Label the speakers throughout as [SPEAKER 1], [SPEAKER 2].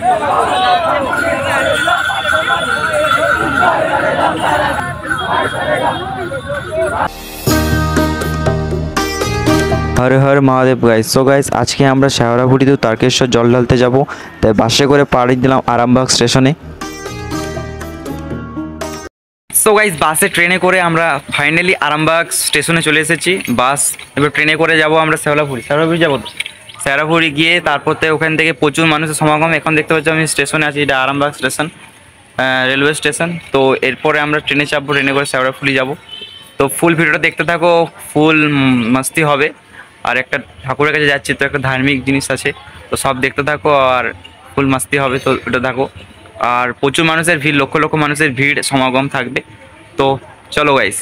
[SPEAKER 1] हर Har Mahadev guys. So guys आज के আমরা শেওড়াফুলি তো তারকেশ্বর জল ঢালতে যাব, তাই বাসে করে পাড়ি দিলাম আরামবাগ স্টেশনে। সো গাইস বাসে ট্রেনে করে আমরা ফাইনালি আরামবাগ স্টেশনে চলে এসেছি। বাস এবার ট্রেনে করে যাব আমরা শেওড়াফুলি যাব। শেওড়াফুলি গিয়ে তারপর ওখান থেকে প্রচুর মানুষের সমাগম। এখন দেখতে পাচ্ছি আমি স্টেশনে আছি, এটা আরামবাগ স্টেশন, রেলওয়ে স্টেশন। তো এরপরে আমরা ট্রেনে চাপবো, ট্রেনে করে শেওড়াফুলি যাব। তো ফুল ভিডিওটা দেখতে থাকো, ফুল মস্তি হবে। আর একটা ঠাকুরের কাছে যাচ্ছি, তো একটা ধার্মিক জিনিস আছে, তো সব দেখতে থাকো আর ফুল মাস্তি হবে। তো এটা থাকো, আর প্রচুর মানুষের ভিড়, লক্ষ লক্ষ মানুষের ভিড় সমাগম থাকবে। তো চলো গাইস।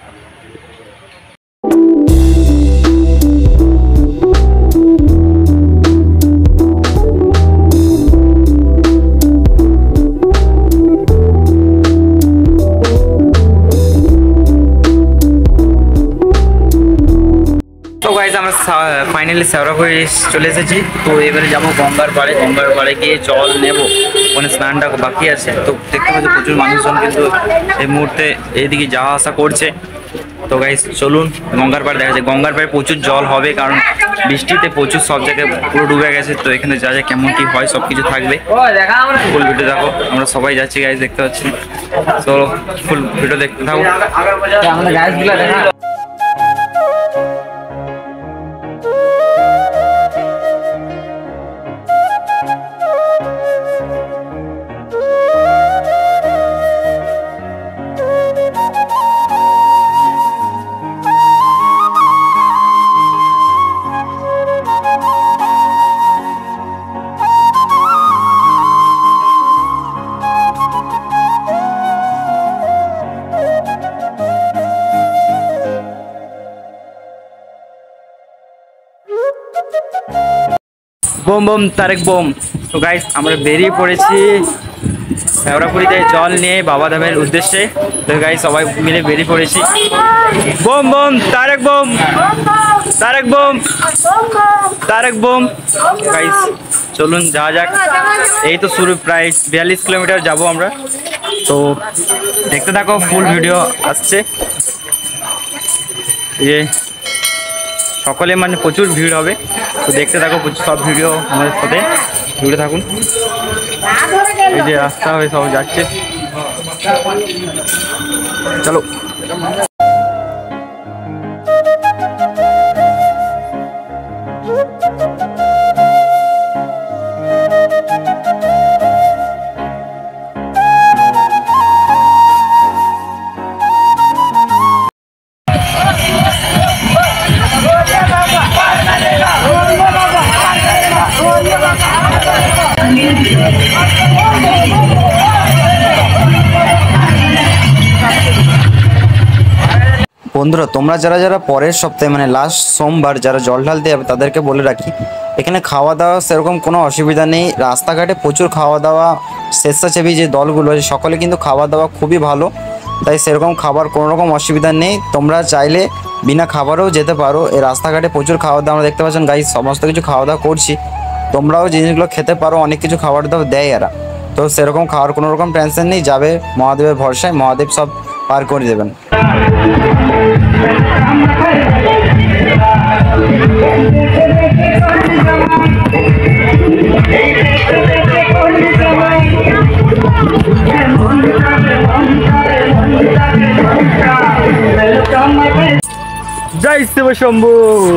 [SPEAKER 1] আমরা ফাইনালি শেওড়াফুলি চলে এসেছি। তো এবারে যাবো গঙ্গার পাড়ে গিয়ে জল নেব, ওখানে স্নানটা বাকি আছে। তো দেখতে পাচ্ছি প্রচুর মানুষজন কিন্তু এই মুহূর্তে এইদিকে যাওয়া আসা করছে। তো গাইস চলুন গঙ্গার পাড়ে দেখা যায়। গঙ্গার পাড়ে প্রচুর জল হবে, কারণ বৃষ্টিতে প্রচুর সব জায়গায় পুরো ডুবে গেছে। তো এখানে যা যা কেমন কি হয় সব কিছু থাকবে, ফুল ভিডিও দেখো। আমরা সবাই যাচ্ছি গাইস, দেখতে পাচ্ছি। তো ফুল ভিডিও দেখতে থাকো। বোম বোম তারেক বোম। তো গাইস আমরা বেরিয়ে পড়েছি শেওড়াফুলিতে জল নিয়ে বাবাধামের উদ্দেশ্যে। তো গাইস সবাই মিলে বেরিয়ে পড়েছি। বোম বোম তারেক বোম, তারেক বোম, তারেক বোম। গাইস চলুন যাওয়া যাক। এই তো শুরু, প্রায় 42 কিলোমিটার যাব আমরা। তো দেখতে থাকো, ফুল ভিডিও আসছে। এই সকলে মানে প্রচুর ভিড় হবে, তো দেখতে থাকো সব ভিডিও আমাদের সাথে জুড়ে থাকুন। এই যে রাস্তা হয়ে সব যাচ্ছে, চলো। বন্ধুরা তোমরা যারা যারা পরের সপ্তাহে মানে লাস্ট সোমবার যারা জল ঢালতে যাবে তাদেরকে বলে রাখি, এখানে খাওয়া দাওয়া সেরকম কোনো অসুবিধা নেই। রাস্তাঘাটে প্রচুর খাওয়া দাওয়া, স্বেচ্ছাসেবী যে দলগুলো আছে সকলে কিন্তু খাওয়া দাওয়া খুবই ভালো, তাই সেরকম খাবার কোনো রকম অসুবিধা নেই। তোমরা চাইলে বিনা খাবারেও যেতে পারো। এই রাস্তাঘাটে প্রচুর খাওয়া দাওয়া আমরা দেখতে পাচ্ছেন গাইস, সমস্ত কিছু খাওয়া দাওয়া করছি। তোমরাও জিনিসগুলো খেতে পারো, অনেক কিছু খাবার দাওয়া দেয় এরা। তো সেরকম খাওয়ার কোনো রকম টেনশন নেই, যাবে মহাদেবের ভরসায়, মহাদেব সব পার করে দেবেন। জয় শিব শম্ভু,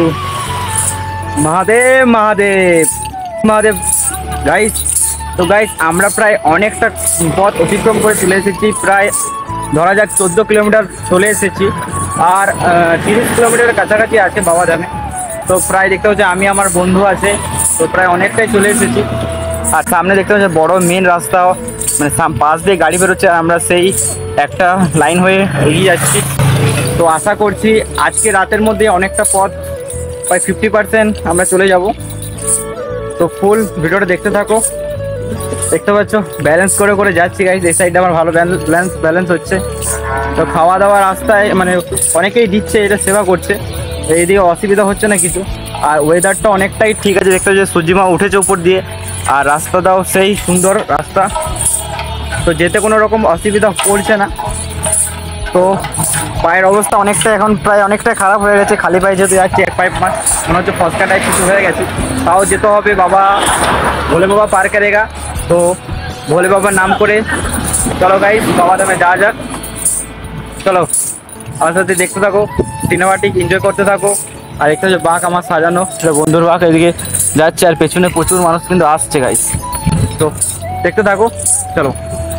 [SPEAKER 1] মহাদেব মহাদেব মহাদেব। গাইস তো গাইস আমরা প্রায় অনেকটা পথ অতিক্রম করে চলে এসেছি, প্রায় ধরা যাক 14 কিলোমিটার চলে এসেছি। আর 30 কিলোমিটারের কাছাকাছি আছে বাবাধামে। তো প্রায় দেখতে হচ্ছে আমি আমার বন্ধু আছে, তো প্রায় অনেকটাই চলে এসেছি। আর সামনে দেখতে হচ্ছে বড় মেন রাস্তা, মানে পাশ দিয়ে গাড়ি বেরোচ্ছে, আর আমরা সেই একটা লাইন হয়ে এগিয়ে যাচ্ছি। তো আশা করছি আজকে রাতের মধ্যে অনেকটা পথ, প্রায় 50% আমরা চলে যাব। তো ফুল ভিডিওটা দেখতে থাকো। দেখতে পাচ্ছ ব্যালেন্স করে করে যাচ্ছি গাইস, এই সাইডে আমার ভালো ব্যালেন্স হচ্ছে। তো খাওয়া দাওয়া রাস্তায় মানে অনেকেই দিচ্ছে, এটা সেবা করছে, এইদিকে অসুবিধা হচ্ছে না কিছু। আর ওয়েদারটা অনেকটাই ঠিক আছে, দেখতে পাচ্ছি সূর্যিমা উঠেছে উপর দিয়ে, আর রাস্তাটাও সেই সুন্দর রাস্তা, তো যেতে কোনো রকম অসুবিধা পড়ছে না। তো পায়ের অবস্থা অনেকটা এখন প্রায় অনেকটা খারাপ হয়ে গেছে, খালি পায়ে যেতে যাচ্ছি, এক পায়ে মনে হচ্ছে ফসকাটায় কিছু হয়ে গেছে। তাও যেতে হবে বাবা ভোলে বাবা পার করেগা। তো ভোলে বাবার নাম করে চলো গাইস বাবা ধামে যাওয়া যাক। চলো আমার সাথে দেখতে থাকো, সিনেমাটিক এনজয় করতে থাকো। আর একটা যে বাঘ আমার সাজানো, সেটা বন্ধুর বাঘ এদিকে যাচ্ছে, আর পেছনে প্রচুর মানুষ কিন্তু আসছে গাইস। তো দেখতে থাকো, চলো।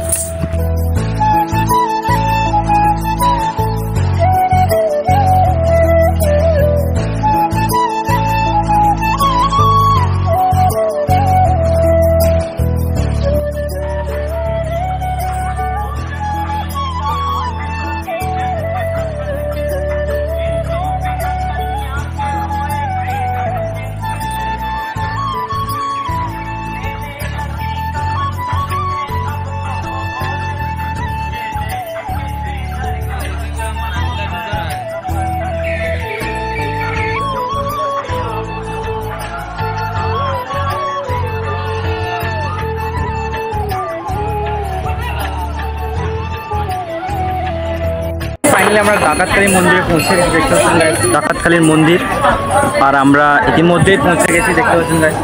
[SPEAKER 1] ফাইনালি আমরা ডাকাতখালী মন্দিরে পৌঁছে গেছি, দেখতে পাচ্ছেন গাইস ডাকাতখালীর মন্দির। আর আমরা ইতিমধ্যেই পৌঁছে গেছি, দেখতে পাচ্ছেন গাইস।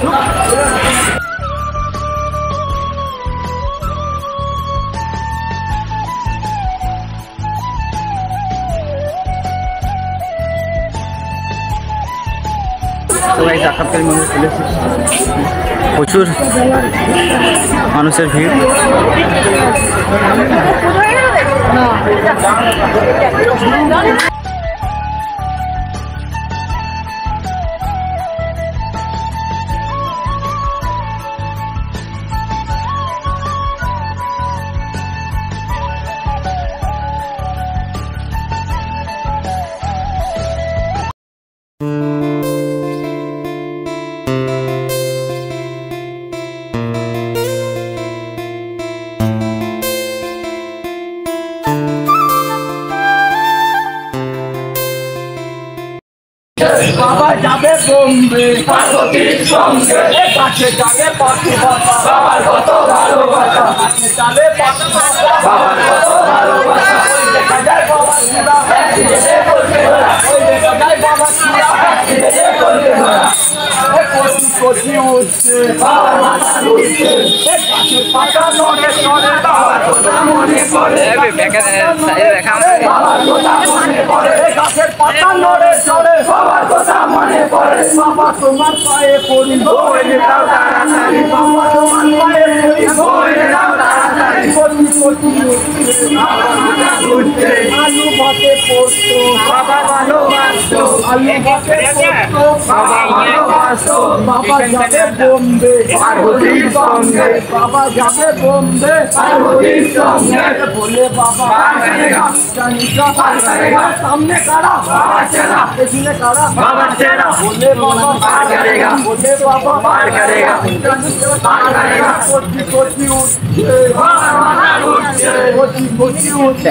[SPEAKER 1] ডাকাতখালী মন্দির চলে এসেছি, প্রচুর মানুষের ভিড়।
[SPEAKER 2] বাবা যাবে বোম্বে পার্বতীর সঙ্গে, কাছে যাবে পার্থিবাসা বাবার কত ভালোবাসা, কাছে যাবে পার্থিবাসা বাবার কত ভালোবাসা। ওই দেখা যায় বাবার চূড়া, একদিকে বলবে ওরা, ওই দেখা যায় বাবার চূড়া, একদিকে বলবে ওরা। কোটি কোটি উঠছে বাবার মাথা উঠছে, কাছে পাতা নড়ে নড়ে বাবার কথা মনে পড়ে, বাবার কথা মনে পড়ে, গাছের পাতা নড়ে নড়ে বাবার কথা মনে পড়ে। বাবা তোমার পায়ে পড়ি বইলে দাও তাড়াতাড়ি, বাবা তোমার পায়ে পড়ি বইলে দাও তাড়াতাড়ি। কোটি কোটি উঠছে বাবার মাথা উঠছে, আলু ভাতে পড়তো বাবা ভালোবাসতো, আলু ভাতে পড়তো বাবা ভালোবাসতো। বাবা যাবে বোম্বে পার্বতীর সঙ্গে, বাবা যাবে বোম্বে পার্বতীর সঙ্গে, বলে বাবা সামনে কারা বাবা চেনা, পেছনে কারা বাবা চেনা, বলে বাবা পার করেগা, বলে বাবা পার করেগা, পার করেগা। কোটি কোটি উঠছে বাবা মাথা উঠছে, কোটি কোটি উঠছে।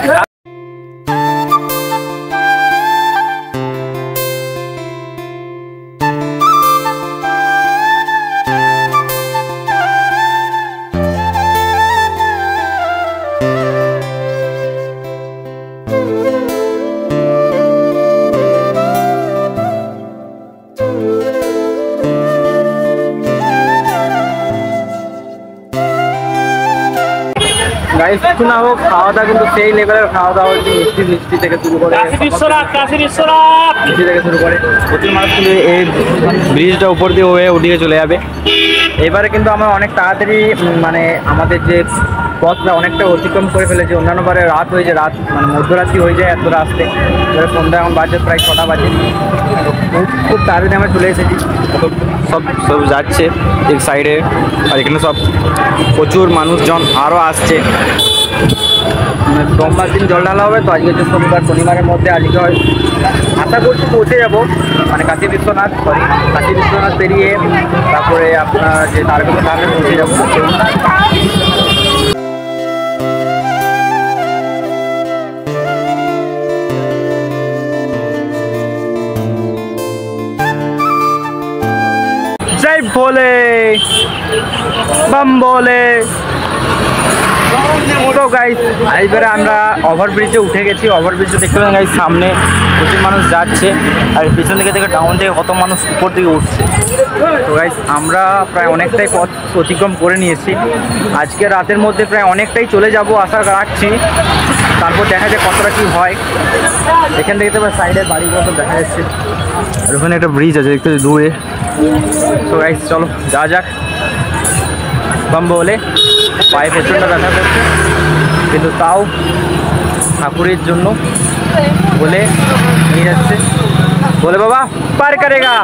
[SPEAKER 1] গাইস কিছু না হোক, খাওয়া দাওয়া কিন্তু সেই লেভেলের খাওয়া দাওয়া হচ্ছে, মিষ্টি মিষ্টি থেকে শুরু করে মিষ্টি থেকে শুরু করে প্রচুর মানুষ কিন্তু এই ব্রিজটা উপর দিয়ে হয়ে ওদিকে চলে যাবে। এবারে কিন্তু আমরা অনেক তাড়াতাড়ি মানে আমাদের যে পথটা অনেকটা অতিক্রম করে ফেলেছি। অন্যান্য বারে রাত হয়ে যায়, রাত মানে মধ্যরাত্রি হয়ে যায় এত আসতে, এবারে সন্ধ্যা এখন বাজে প্রায় 6টা বাজে। খুব তাড়াতাড়ি আমরা চলে এসেছি, সব সব যাচ্ছে এক সাইডে, আর এখানে সব প্রচুর মানুষজন আরও আসছে। মানে সোমবার দিন জল ঢালা হবে, তো আজকে হচ্ছে শনিবার, শনিবারের মধ্যে আজকে হয় আশা করছি পৌঁছে যাবো, মানে কাশী বিশ্বনাথ পেরিয়ে তারপরে আপনার যে তারকেশ্বর ধামে পৌঁছে যাবো। জয় ভোলে। बम बोले। তো গাইস এইবারে আমরা ওভারব্রিজে উঠে গেছি। ওভারব্রিজে দেখতে পাবেন গাইস সামনে প্রচুর মানুষ যাচ্ছে আর পিছন দিকে থেকে ডাউন থেকে কত মানুষ উপর দিকে উঠছে। তো গাইস আমরা প্রায় অনেকটাই পথ অতিক্রম করে নিয়েছি। আজকে রাতের মধ্যে প্রায় অনেকটাই চলে যাব আশা রাখছি। তারপর দেখা যায় কতটা কী হয়। এখান থেকে তো সাইডের বাড়িগুলো তো দেখা যাচ্ছে আর ওখানে একটা ব্রিজ আছে দেখতে দূরে। তো গাইস চলো যা যাক। बम बोले पाए प्रचंड ব্যথা করছে কিন্তু তাও ঠাকুরের জন্য বলে নিয়ে যাচ্ছে। বলে বাবা পার করেগা।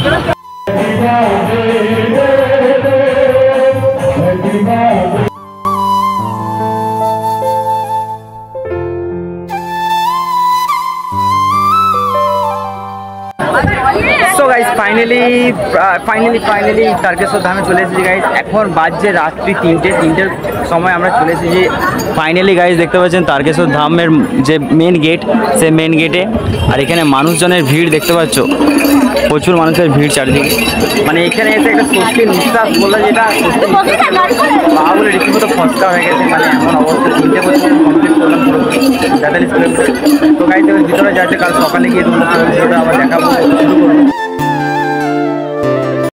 [SPEAKER 1] সো গাইস ফাইনালি তারকেশ্বর ধামে চলে এসেছি গাইস। এখন বাজছে রাত্রি 3টের সময় আমরা চলে এসেছি ফাইনালি গাইস। দেখতে পাচ্ছেন তারকেশ্বর ধামের যে মেন গেট, সে মেন গেটে। আর এখানে মানুষজনের ভিড় দেখতে পাচ্ছ, প্রচুর মানুষের ভিড় চারিদিকে। মানে এখানে এসে একটা স্বস্তির নিঃশ্বাস বললো, যেটা বাবা বলে রীতিমতো ফসকা হয়ে গেছে। মানে এমন অবস্থা 3টে বছর কমপ্লিট করলাম পুরো 43 কিলোমিটার। তো গাইস ভিতরে যাচ্ছে, কাল সকালে গিয়ে তোমরা আবার দেখাবো শুরু করবো।